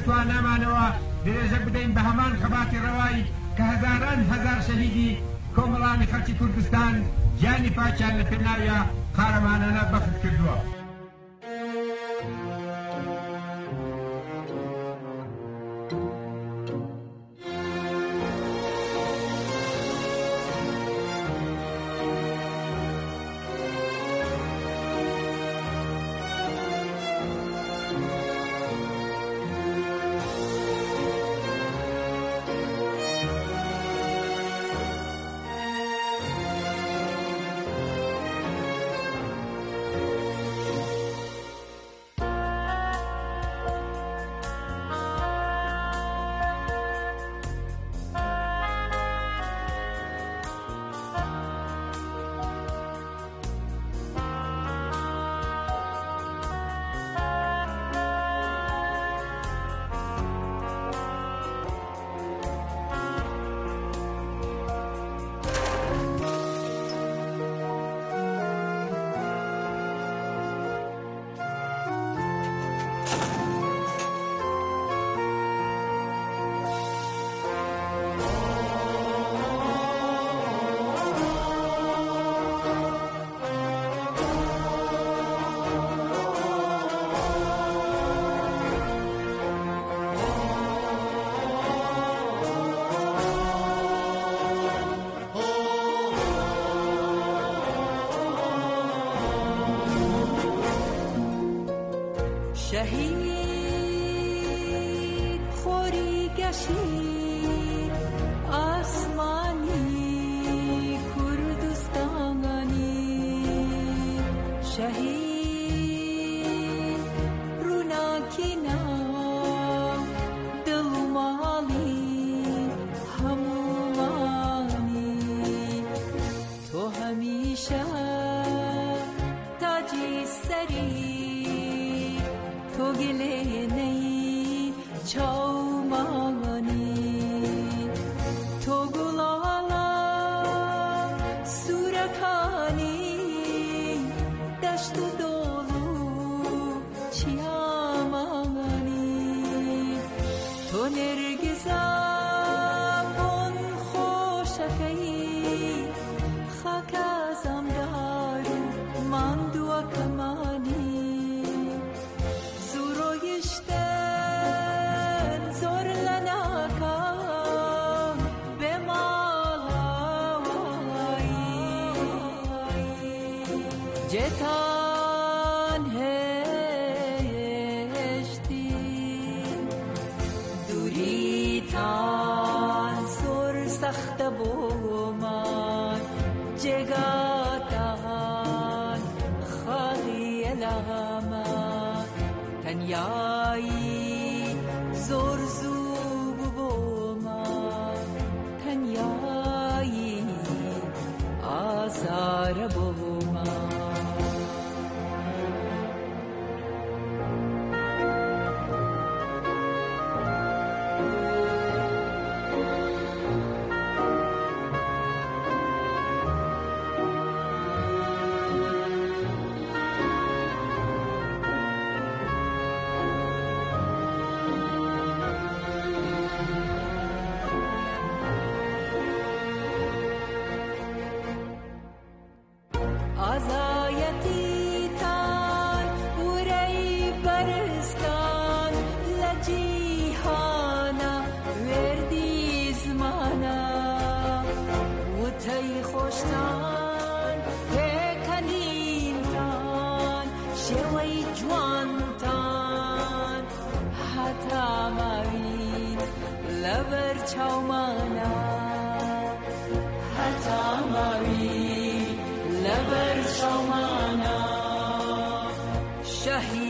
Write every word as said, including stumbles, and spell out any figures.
توانامانەوە درێژە بدەین بە هەمان خەباتی ڕەوایی کە هەزاران هەزار شەهیدی کۆمەڵانی خەڵکی کوردستان گیانی پاکیان لە پێناویە قارەمانانە بەخت کردووە. شهید خوری گشید آسمانی کردستانی شهید روناکینا دلمالی همومانی تو همیشه تاجی سری تو گله نی چاومانی تو گلالا سورکانی دشت و دولو چیامانی تو نرگزم اون خوشکی خاک ازم دارو من دو کمانی جتان هشتی دوری تان سر سخت بومان جگاتان خالی لما تنیایی زور زوب بومان تنیایی آزار بومان آزایتی تان وری برستان لجیهانا وردی زمانا و تی خوشتان تکنین تان شوی جوان تان حتا ماوین لبر چاومانا حتا ماوین لبر شمانا شهید